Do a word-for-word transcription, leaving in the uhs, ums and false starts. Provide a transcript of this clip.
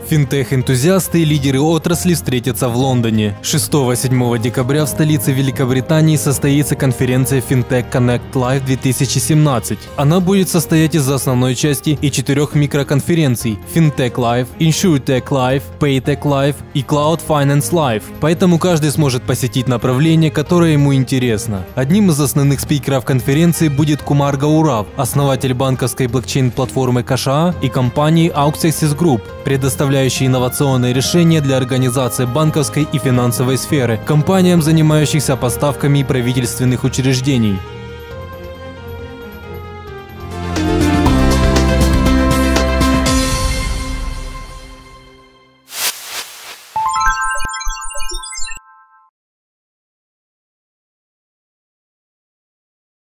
Финтех-энтузиасты и лидеры отрасли встретятся в Лондоне. шестого-седьмого декабря в столице Великобритании состоится конференция Fintech Connect Live две тысячи семнадцать. Она будет состоять из основной части и четырех микроконференций Fintech Live, InsurTech Live, PayTech Live и Cloud Finance Live. Поэтому каждый сможет посетить направление, которое ему интересно. Одним из основных спикеров конференции будет Кумар Гаурав, основатель банковской блокчейн-платформы Каша и компании Auxxis Group, предоставляющей инновационные решения для организации банковской и финансовой сферы компаниям, занимающихся поставками правительственных учреждений.